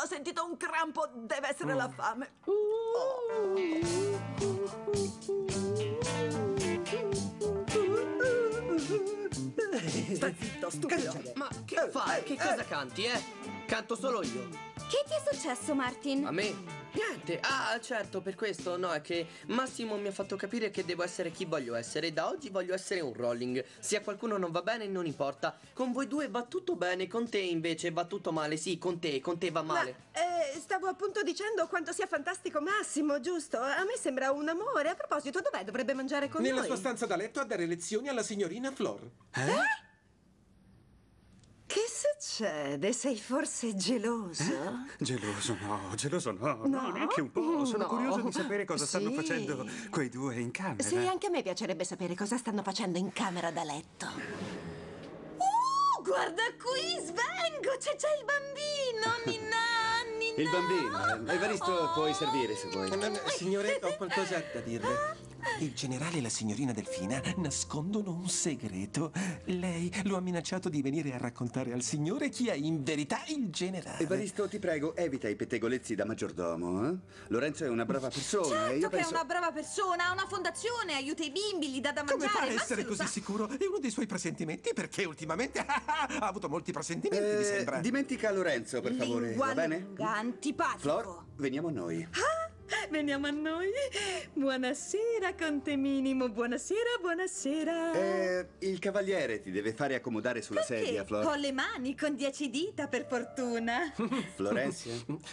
ho sentito un crampo. Deve essere la fame. Stai zitto, stupido. Ma che fai? Che cosa canti, Canto solo io. Che ti è successo, Martin? A me? Niente. Ah, certo, per questo. No, è che Massimo mi ha fatto capire che devo essere chi voglio essere. E da oggi voglio essere un Rolling. Se a qualcuno non va bene, non importa. Con voi due va tutto bene, con te invece va tutto male. Sì, con te va male. Stavo appunto dicendo quanto sia fantastico Massimo, giusto? A me sembra un amore. A proposito, dov'è? Dovrebbe mangiare con Nella noi. sua stanza da letto a dare lezioni alla signorina Flor. Che succede? Sei forse geloso? Geloso no, neanche un po'. Sono curioso di sapere cosa stanno facendo quei due in camera. Sì, anche a me piacerebbe sapere cosa stanno facendo in camera da letto. Guarda qui, svengo! C'è già il bambino! Ninna! Il bambino, Evaristo, puoi servire se vuoi. Signore, ho qualcosa da dirle. Il generale e la signorina Delfina nascondono un segreto. Lei lo ha minacciato di venire a raccontare al signore chi è in verità il generale. Evaristo, ti prego, evita i pettegolezzi da maggiordomo, eh? Lorenzo è una brava persona. Certo che è una brava persona, ha una fondazione, aiuta i bimbi, gli dà da Come mangiare. fa a essere così sicuro? È uno dei suoi presentimenti, perché ultimamente ha avuto molti presentimenti, mi sembra. Dimentica Lorenzo, per favore, Lingua va bene? lunga, antipatico. Flor, veniamo a noi. Veniamo a noi. Buonasera, Conte Minimo. Buonasera, buonasera. Il cavaliere ti deve fare accomodare sulla sedia, Flor. Ho le mani con 10 dita, per fortuna. Florenzia?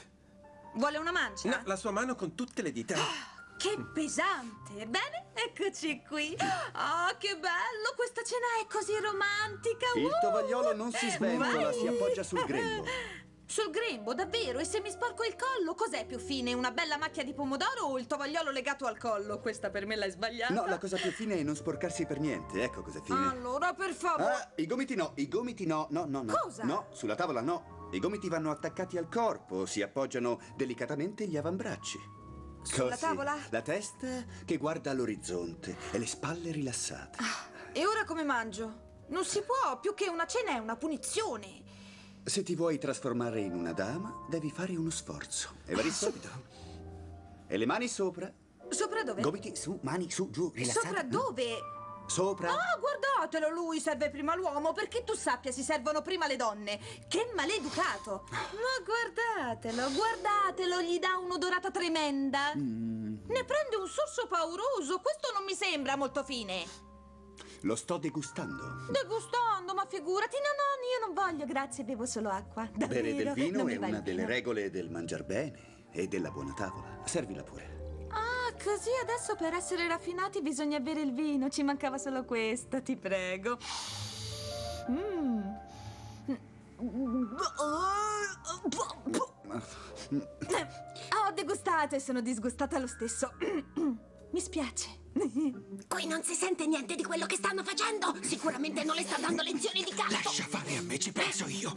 Vuole una mancia? No, la sua mano con tutte le dita. Che pesante. Bene, eccoci qui. Oh, che bello. Questa cena è così romantica. Il tovagliolo non si sventola, Vai. si appoggia sul grembo. Sul grembo, davvero? E se mi sporco il collo, cos'è più fine? Una bella macchia di pomodoro o il tovagliolo legato al collo? Questa per me l'hai sbagliata. No, la cosa più fine è non sporcarsi per niente. Ecco cos'è fine. Allora, per favore. Ah, i gomiti no, no. Cosa? No, sulla tavola no. I gomiti vanno attaccati al corpo, si appoggiano delicatamente gli avambracci. Sulla tavola? La testa che guarda all'orizzonte e le spalle rilassate. E ora come mangio? Non si può, più che una cena è una punizione. Se ti vuoi trasformare in una dama, devi fare uno sforzo. Evaristo? Subito. E le mani sopra. Sopra dove? Gomiti su, mani su, giù, rilassate. Sopra dove? Sopra. Ah, guardatelo, lui serve prima l'uomo, perché tu sappia si servono prima le donne. Che maleducato. Ma guardatelo, gli dà un'odorata tremenda. Ne prende un sorso pauroso, questo non mi sembra molto fine. Lo sto degustando. Degustando, ma figurati, no, io non voglio, grazie, bevo solo acqua. Davvero, Bere del vino non mi è va il una delle vino. regole del mangiar bene e della buona tavola. Servila pure. Ah, così adesso per essere raffinati bisogna bere il vino. Ci mancava solo questo, ti prego. Ho degustato e sono disgustata lo stesso. Mi spiace. Qui non si sente niente di quello che stanno facendo. Sicuramente non le sta dando lezioni di canto. Lascia fare, a me ci penso io.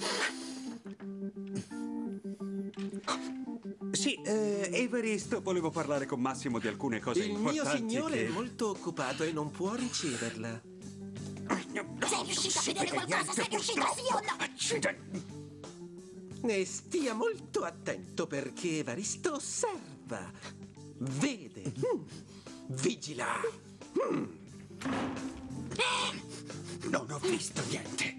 Sì, Evaristo, volevo parlare con Massimo di alcune cose Il importanti. mio signore che... è molto occupato e non può riceverla. Sei riuscito a vedere qualcosa? Sei riuscito sì o no? Accidenti. E stia molto attento perché Evaristo osserva, vede, vigila. Non ho visto niente.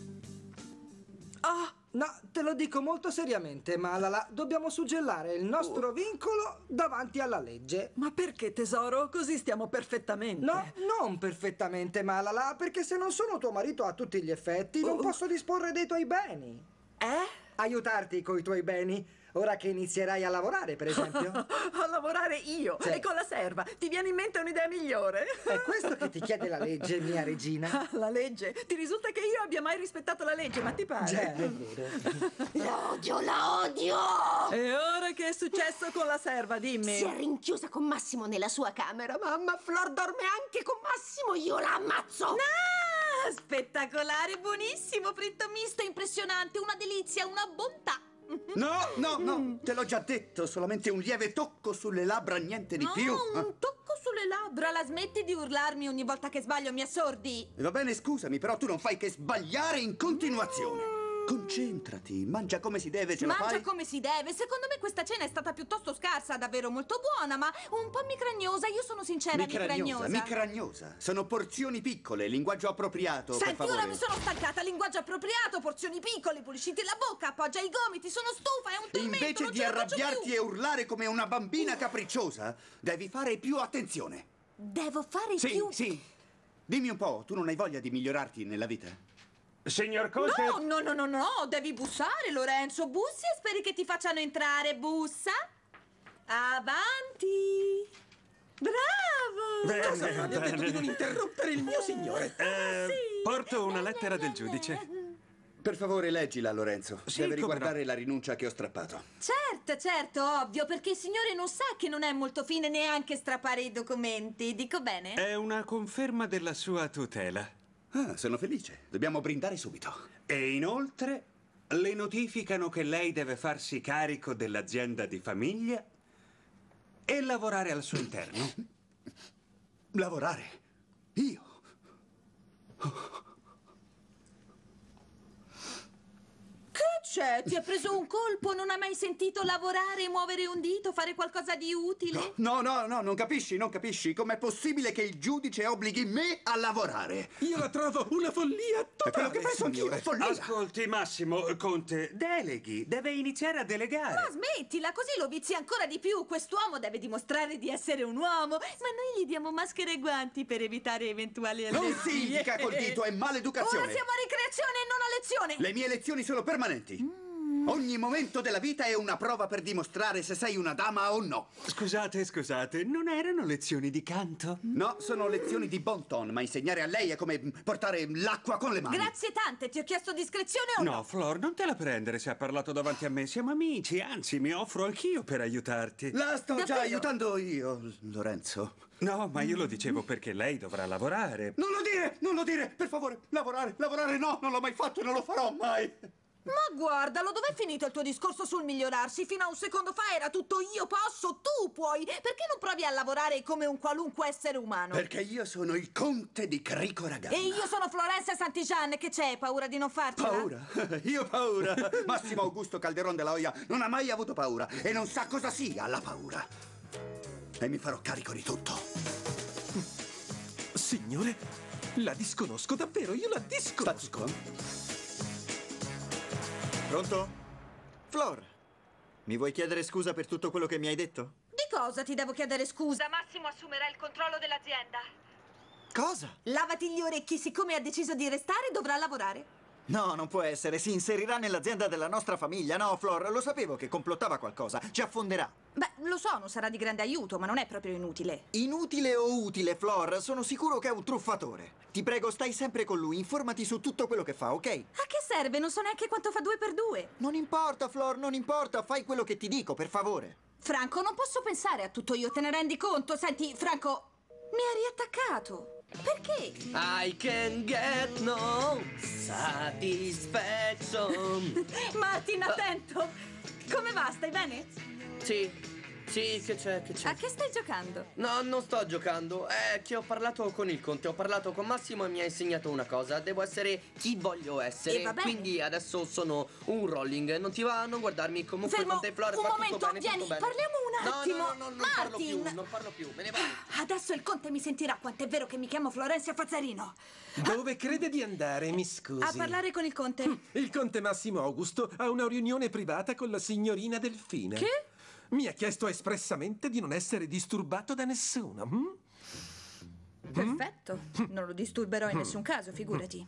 No, te lo dico molto seriamente, Malala. Dobbiamo suggellare il nostro vincolo davanti alla legge. Ma perché, tesoro? Così stiamo perfettamente. No, non perfettamente, Malala, perché se non sono tuo marito a tutti gli effetti, non posso disporre dei tuoi beni. Aiutarti coi tuoi beni. Ora che inizierai a lavorare, per esempio. A lavorare io Sì. e con la serva. Ti viene in mente un'idea migliore? È questo che ti chiede la legge, mia regina. La legge? Ti risulta che io abbia mai rispettato la legge, ma ti pare? Già, è vero. La odio! E ora che è successo con la serva, dimmi. Si è rinchiusa con Massimo nella sua camera. Mamma, Flor dorme anche con Massimo. Io la ammazzo. Ah, spettacolare, buonissimo, fritto misto, impressionante, una delizia, una bontà. No, te l'ho già detto, solamente un lieve tocco sulle labbra, niente di più. Un tocco sulle labbra, la smetti di urlarmi ogni volta che sbaglio, mi assordi? Va bene, scusami, però tu non fai che sbagliare in continuazione. Concentrati, mangia come si deve, ce la Mangia fai? come si deve. Secondo me questa cena è stata piuttosto scarsa, davvero molto buona, ma un po' micragnosa. Io sono sincera, micragnosa. Micragnosa. Sono porzioni piccole, linguaggio appropriato, per Senti, favore. ora mi sono stancata. Linguaggio appropriato, porzioni piccole, pulisciti la bocca, appoggia i gomiti. Sono stufa, è un tormento. Invece non di ce la faccio arrabbiarti più. e urlare come una bambina capricciosa, devi fare più attenzione. Devo fare Sì, più... sì. Dimmi un po', tu non hai voglia di migliorarti nella vita? Signor Conte... No, devi bussare, Lorenzo. Bussi e speri che ti facciano entrare. Bussa. Avanti. Bravo. Cosa fa? Mi ha detto di non interrompere il mio signore. Porto una lettera del giudice. Per favore, leggila, Lorenzo. Sì, Deve come riguardare la rinuncia che ho strappato. Certo, ovvio, perché il signore non sa che non è molto fine neanche strappare i documenti. Dico bene? È una conferma della sua tutela. Ah, sono felice. Dobbiamo brindare subito. E inoltre le notificano che lei deve farsi carico dell'azienda di famiglia e lavorare al suo interno. Lavorare? Io? Che c'è? Ti ha preso un colpo? Non hai mai sentito lavorare, muovere un dito, fare qualcosa di utile? No, non capisci, non capisci. Com'è possibile che il giudice obblighi me a lavorare? Io la trovo una follia È quello totale, che penso anch'io, signore. è follia. Ascolti, Massimo, Conte, deleghi. Deve iniziare a Ma delegare. smettila, così lo vizi ancora di più. Quest'uomo deve dimostrare di essere un uomo. Ma noi gli diamo maschere e guanti per evitare eventuali allergie. Non si indica col dito, è maleducazione. Ora siamo a ricreazione e non a lezione. Le mie lezioni sono permanenti. Ogni momento della vita è una prova per dimostrare se sei una dama o no. Scusate, non erano lezioni di canto? No, sono lezioni di bon ton, ma insegnare a lei è come portare l'acqua con le mani. Grazie tante, ti ho chiesto discrezione o no? No, Flor, non te la prendere se ha parlato davanti a me. Siamo amici, anzi, mi offro anch'io per aiutarti. La sto già Davvero? aiutando io, Lorenzo. No, ma io lo dicevo perché lei dovrà lavorare. Non lo dire, per favore. Lavorare, no, non l'ho mai fatto e non lo farò mai. Ma guardalo, dov'è finito il tuo discorso sul migliorarsi? Fino a un secondo fa era tutto io posso, tu puoi. Perché non provi a lavorare come un qualunque essere umano? Perché io sono il conte di Crico Raganna. E io sono Florenza Santigian, che c'è? Paura di non farcela? Paura? Io paura? Massimo Augusto Calderon della Hoya non ha mai avuto paura e non sa cosa sia la paura. E mi farò carico di tutto. Signore, la disconosco davvero, io la disconosco. Stazzico? Pronto? Flor, mi vuoi chiedere scusa per tutto quello che mi hai detto? Di cosa ti devo chiedere scusa? Massimo assumerà il controllo dell'azienda. Cosa? Lavati gli orecchi, siccome ha deciso di restare, dovrà lavorare. No, non può essere, si inserirà nell'azienda della nostra famiglia. No, Flor, lo sapevo che complottava qualcosa, ci affonderà. Beh, lo so, non sarà di grande aiuto, ma non è proprio inutile. Inutile o utile, Flor, sono sicuro che è un truffatore. Ti prego, stai sempre con lui, informati su tutto quello che fa, ok? A che serve? Non so neanche quanto fa 2 per 2. Non importa, Flor, non importa, fai quello che ti dico, per favore. Franco, non posso pensare a tutto io, te ne rendi conto? Senti, Franco, mi ha riattaccato. Perché? I can get no satisfaction. Martin, attento! Come va? Stai bene? Sì, che c'è? A che stai giocando? No, non sto giocando. È che ho parlato con il conte, ho parlato con Massimo e mi ha insegnato una cosa. Devo essere chi voglio essere. E va bene. Quindi adesso sono un rolling. Non ti va a non guardarmi comunque Fermo, con te, Flora. un fa momento, tutto bene, vieni, tutto bene. parliamo un attimo. No, non parlo più, Martin! non parlo più, me ne vado. Adesso il conte mi sentirà quanto è vero che mi chiamo Florenzia Fazzarino. Dove crede di andare, mi scusi? A parlare con il conte. Il conte Massimo Augusto ha una riunione privata con la signorina Delfina. Che? Mi ha chiesto espressamente di non essere disturbato da nessuno. Perfetto. Non lo disturberò in nessun caso, figurati.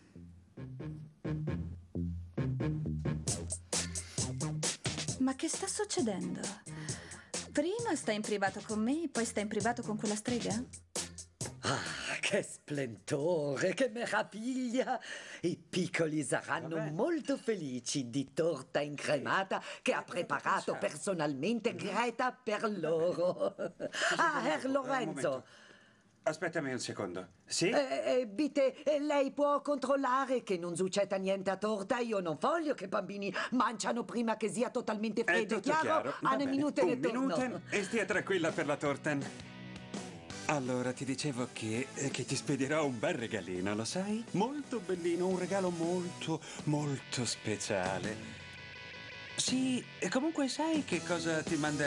Ma che sta succedendo? Prima sta in privato con me, poi sta in privato con quella strega? Ah, che splendore, che meraviglia! I piccoli saranno molto felici di torta incremata che ha preparato personalmente Greta per loro. Ah, Herr Lorenzo. Aspettami un secondo. Sì? Bitte, lei può controllare che non succeda niente a torta? Io non voglio che i bambini mangiano prima che sia totalmente È freddo, tutto chiaro? chiaro. Va Hanno bene. minute Un e torno. minuto e stia tranquilla per la torta. Allora, ti dicevo che ti spedierò un bel regalino, lo sai? Molto bellino, un regalo molto, molto speciale. Sì, e comunque sai che cosa ti manderò?